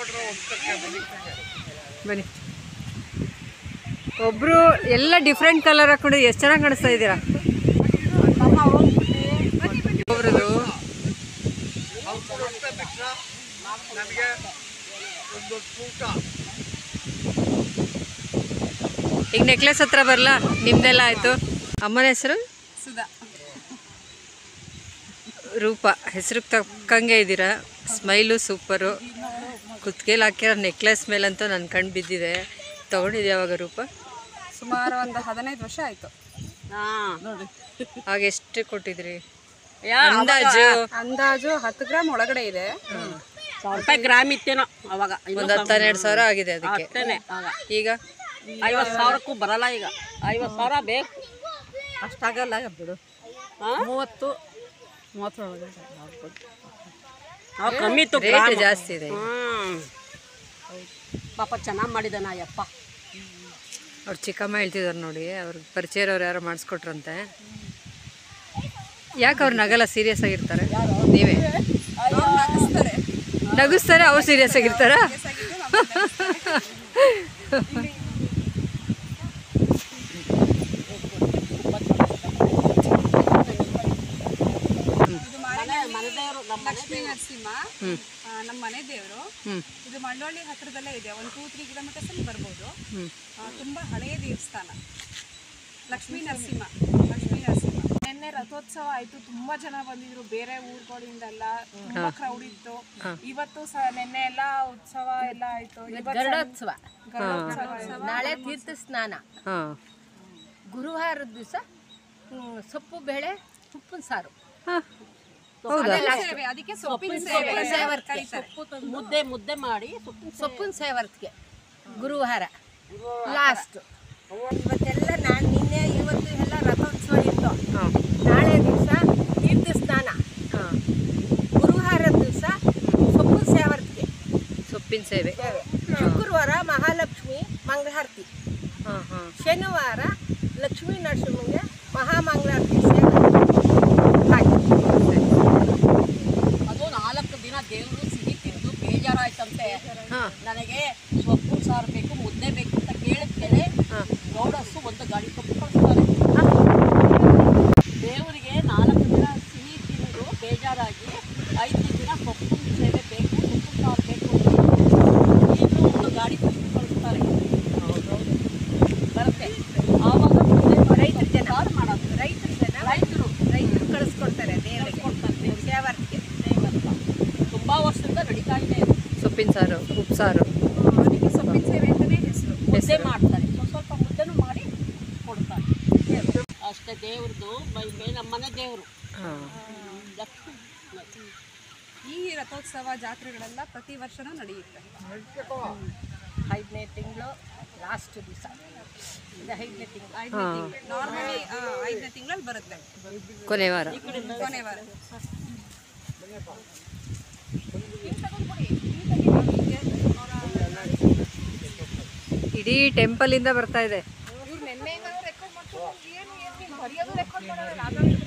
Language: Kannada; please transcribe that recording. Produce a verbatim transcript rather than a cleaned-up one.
ಬನ್ನಿ. ಒಬ್ರು ಎಲ್ಲ ಡಿಫ್ರೆಂಟ್ ಕಲರ್ ಹಾಕೊಂಡು ಎಷ್ಟು ಚೆನ್ನಾಗಿ ಕಾಣಿಸ್ತಾ ಇದ್ದೀರಾ. ಒಬ್ರದು ಈಗ ನೆಕ್ಲೆಸ್ ಹತ್ರ ಬರಲ್ಲ. ನಿಮ್ದೆಲ್ಲ ಆಯ್ತು. ಅಮ್ಮನ ಹೆಸರು ಸುಧಾ. ರೂಪ ಹೆಸರು ತಕ್ಕಂಗೆ ಇದ್ದೀರಾ. Smile super. ಕುತ್ತಿಗೆಲಿ ಹಾಕಿರೋ ನೆಕ್ಲೆಸ್ ಮೇಲಂತೂ ನನ್ನ ಕಣ್ಣು ಬಿದ್ದಿದೆ. ತೊಗೊಂಡಿದ್ದೆ ಯಾವಾಗ ರೂಪ? ಸುಮಾರು ಒಂದು ಹದಿನೈದು ವರ್ಷ ಆಯಿತು. ಹಾಂ ನೋಡಿ. ಆಗ ಎಷ್ಟು ಕೊಟ್ಟಿದ್ರಿ ಅಂದಾಜು? ಅಂದಾಜು ಹತ್ತು ಗ್ರಾಮ್ ಒಳಗಡೆ ಇದೆ. ಸಾವಿರ ರೂಪಾಯಿ ಗ್ರಾಮ್ ಇತ್ತೇನೋ ಅವಾಗ. ಒಂದು ಹತ್ತೆರಡು ಸಾವಿರ ಆಗಿದೆ ಅದಕ್ಕೆ. ಅಷ್ಟೇನೆ ಆಗ. ಈಗ ಐವತ್ತು ಸಾವಿರಕ್ಕೂ ಬರಲ್ಲ. ಈಗ ಐವತ್ತು ಸಾವಿರ ಬೇಕು. ಅಷ್ಟಾಗಲ್ಲ ಬಿಡು. ಮೂವತ್ತು ಮೂವತ್ತರೊಳಗಡೆ ಕಮ್ಮಿ ಇತ್ತು. ರೇಟ್ ಜಾಸ್ತಿ ಇದೆ. ಹ್ಞೂ ಪಾಪ ಚೆನ್ನಾಗಿ ಮಾಡಿದಾನ ಅಯ್ಯಪ್ಪ. ಅವ್ರು ಚಿಕ್ಕಮ್ಮ ಹೇಳ್ತಿದ್ದಾರೆ ನೋಡಿ, ಅವ್ರಿಗೆ ಪರಿಚಯ ಇರೋರು ಯಾರೋ ಮಾಡಿಸ್ಕೊಟ್ರಂತೆ. ಯಾಕೆ ಅವ್ರು ನಗಲ್ಲ, ಸೀರಿಯಸ್ ಆಗಿರ್ತಾರೆ? ನೀವೇ ನಗಿಸ್ತಾರೆ, ಅವ್ರು ಸೀರಿಯಸ್ ಆಗಿರ್ತಾರ? ಲಕ್ಷ್ಮೀ ನರಸಿಂಹ ನಮ್ಮ ಮನೆ ದೇವರು. ಇದು ಮಳ್ಳವಳ್ಳಿ ಹತ್ರದಲ್ಲೇ ಇದೆ. ಒಂದು ಟೂ ತ್ರೀ ಕಿಲೋಮೀಟರ್ಸ್ ಅಲ್ಲಿ ಬರ್ಬೋದು. ತುಂಬಾ ಹಳೆಯ ದೇವಸ್ಥಾನ ಲಕ್ಷ್ಮೀ ನರಸಿಂಹ. ಲಕ್ಷ್ಮೀ ನರಸಿಂಹ ನಿನ್ನೆ ರಥೋತ್ಸವ ಆಯ್ತು. ತುಂಬಾ ಜನ ಬಂದಿದ್ರು ಬೇರೆ ಊರುಗಳಿಂದೆಲ್ಲ. ತುಂಬಾ ಕ್ರೌಡ್ ಇತ್ತು. ಇವತ್ತು ಸಹ ನಿನ್ನೆ ಎಲ್ಲ ಉತ್ಸವ ಎಲ್ಲ ಆಯ್ತು. ಗರುಡೋತ್ಸವ, ನಾಳೆ ತೀರ್ಥ ಸ್ನಾನ, ಗುರುವಾರದ ದಿವಸ ಸೊಪ್ಪು ಬೇಳೆ ಉಪ್ಪಿನ ಸಾರು. ಅದಕ್ಕೆ ಸೊಪ್ಪಿನ ಮುದ್ದೆ ಮುದ್ದೆ ಮಾಡಿ ಸೊಪ್ಪಿನ ಸೇವರ್ತಿಗೆ ಗುರುವಾರ ಲಾಸ್ಟ್. ಇವತ್ತೆಲ್ಲ ನಾನು ನಿನ್ನೆ ಇವತ್ತು ಎಲ್ಲ ರಥೋತ್ಸವ ಇತ್ತು. ನಾಳೆ ದಿವಸ ತೀರ್ಥ ಸ್ನಾನ, ಗುರುವಾರದ ದಿವಸ ಸೊಪ್ಪಿನ ಸೇವರ್ತಿಗೆ, ಸೊಪ್ಪಿನ ಸೇವೆ. ಶುಕ್ರವಾರ ಮಹಾಲಕ್ಷ್ಮಿ ಮಂಗಳಾರತಿ, ಶನಿವಾರ ಲಕ್ಷ್ಮೀ ನರಸಿಂಹಗೆ ಮಹಾಮಂಗಳಾರತಿ ಸೇವೆ. ಅದು ನಾಲ್ಕು ದಿನ ದೇವರು ಸಿಹಿ ತಿಂದು ಬೇಜಾರಾಯ್ತಂತೆ. ನನಗೆ ಸೊಪ್ಪು ಸಾರು ಬೇಕು, ಮುದ್ದೆ ಬೇಕು ಅಂತ ಕೇಳಿದ್ಮೇಲೆ ಗೌಡಸ್ಸು ಒಂದು ಗಾಡಿ ಕೊಟ್ಟು ಕಳಿಸ್ತಾರೆ. ದೇವರಿಗೆ ನಾಲ್ಕು ದಿನ ಸಿಹಿ ತಿಂದು ಬೇಜಾರಾಗಿ ಐದು ದಿನ ಸೊಪ್ಪು ಸೇವೆ ಬೇಕು, ಸೊಪ್ಪು ಸಾರು ಬೇಕು ಇನ್ನೂ ಒಂದು ಗಾಡಿ ಕೊಟ್ಟು ಕಳಿಸ್ತಾರೆ. ಬರುತ್ತೆ ಆವಾಗ ರೈತರ ಜನ ಸಾರು ಮಾಡೋದು. ರೈತರ ಜನ ರೈತರು ರೈತರು ಕಳಿಸ್ಕೊಡ್ತಾರೆ ದೇವರಿಗೆ ಕೊಡ್ತಾರೆ ಸೇವರ್ತಿಗೆ. ತುಂಬಾ ವರ್ಷದಿಂದ ನಡೀತಾ ಇದೆ ಸೊಪ್ಪಿನ ಸಾರು, ಉಪ್ಸಾರು. ಅದಕ್ಕೆ ಸೊಪ್ಪಿನ ಸೇವೆ ಅಂತಾನೆ ಹೆಸರು. ಮುದ್ದೆ ಮಾಡ್ತಾರೆ, ಸ್ವಲ್ಪ ಮುದ್ದೆನೂ ಮಾಡಿ ಕೊಡ್ತಾರೆ ಅಷ್ಟೇ. ದೇವ್ರದ್ದು ಬೈ ನಮ್ಮ ಮನೆ ದೇವರು ಲಕ್ಷ್ಮೀ. ಈ ರಥೋತ್ಸವ ಜಾತ್ರೆಗಳೆಲ್ಲ ಪ್ರತಿ ವರ್ಷನೂ ನಡೆಯುತ್ತೆ. ಐದನೇ ತಿಂಗಳು ಲಾಸ್ಟ್ ದಿವಸ, ಇದು ಐದನೇ ತಿಂಗಳು. ಐದನೇ ತಿಂಗಳು ನಾರ್ಮಲಿ ಐದನೇ ತಿಂಗಳಲ್ಲಿ ಬರುತ್ತೆ, ಕೊನೆ ವಾರ, ಕೊನೆ ವಾರ. ಇಡೀ ಟೆಂಪಲ್ ಇಂದ ಬರ್ತಾ ಇದೆ. ಇವ್ರು ನೆನ್ನೆಯಿಂದ ರೆಕಾರ್ಡ್ ಮಾಡ್ಕೊಂಡು ಏನು ಏನು ಬರೆಯೋದು ರೆಕಾರ್ಡ್ ಮಾಡೋದು.